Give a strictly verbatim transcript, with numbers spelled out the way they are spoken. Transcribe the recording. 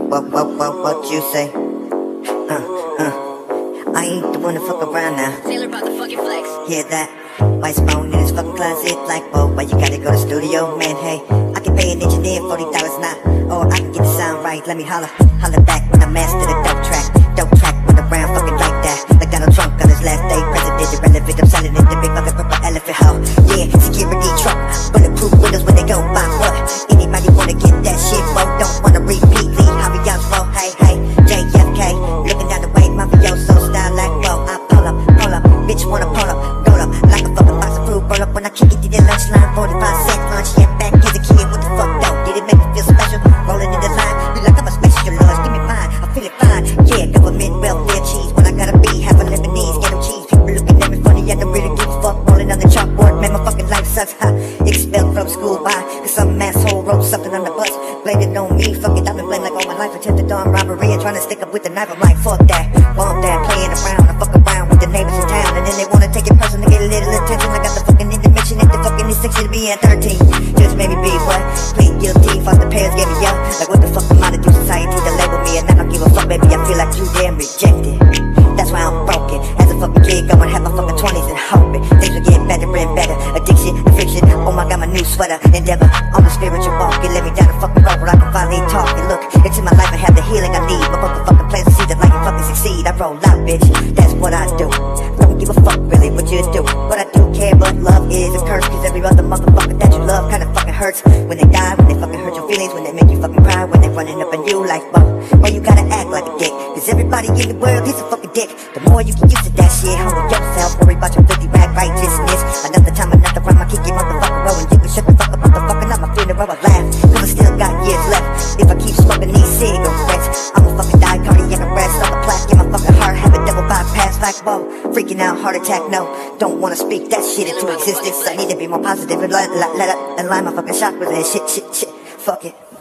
what, what, what, what you say? Uh, uh, I ain't the one to fuck around now. Taylor about the fucking flex. Hear that? White phone in his fucking closet, like, whoa, why you gotta go to studio? Man, hey, I can pay an engineer forty dollars now, or I can get the sound right. Let me holler, holler back when I master the dope track. Dope track, run around fucking like that, like Donald Trump on his last day. President irrelevant, I'm selling it, the big fucking purple elephant hoe. Yeah, security truck, bulletproof windows when they go by. What? Anybody wanna get that shit? Whoa, don't wanna repeat Lee Harvey Oswald. Hey, hey, J F K, looking down the way, mafioso style like whoa. I pull up, pull up, bitch wanna pull up, roll up like a fucking box of fruit. Roll up when I kick it to the lunch line, forty-five cent lunch. Yeah, back as a kid, what the fuck though? Did it make me feel special? Rolling in the line, you like I'm a special large. Give me mine, I feel it fine. Yeah, government welfare cheese. When I gotta be, have a Lebanese, get them cheese. People looking at me funny, I don't really give a fuck. Rolling on the chalkboard, man, my fucking life sucks. Ha, expelled from school, why? Cause some asshole wrote something on the bus. Blame it on me, fuck it, I've been blamed like all my life. Attempted armed robbery and trying to stick up with the knife. I'm like, fuck that, bomb that, playing around. I fuck around with the neighbors in town, and then they wanna take it personal, get a little attention. I got the fucking intermission at the fucking section to be at thirteen. Just maybe be what? Plead guilty, foster parents gave me up. Like what the fuck am I to do? Society to label me, and I don't give a fuck, baby. I feel like you damn rejected. That's why I'm broken. As a fucking kid, go and have my fucking twenties and hoping things will get better and better. Addiction, affliction, oh my god, my new sweater. Endeavor, on the spiritual walk. You let me down the fucking road where I can finally talk and look into my life and have the healing I need. My motherfucking plans to see that life can fucking succeed. I roll out, bitch, that's what I do. Don't give a fuck really what you do. But I do care, but love is a curse. Cause every other motherfucker that you love kinda fucking hurts. When they die, when they fucking hurt your feelings, when they make you fucking cry, when they running up on you like, whoa, why you gotta act like a dick? Cause everybody in the world is a fucking dick. The more you get used to that shit, humble yourself, worry about your filthy rag righteousness. Another time, another rhyme, I kick your motherfucker roll, and you can shut the fuck up, motherfucker, not my funeral, I laugh. Cause I still got years left. If I keep smoking these cigarettes, I'ma fucking die, cardiac arrest. On the plaque in my fucking heart, have a double bypass like whoa. Freaking out, heart attack, no. Don't wanna speak that shit into existence. I need to be more positive and let, let, let, and line my fucking chakras and shit, shit, shit. Fuck it.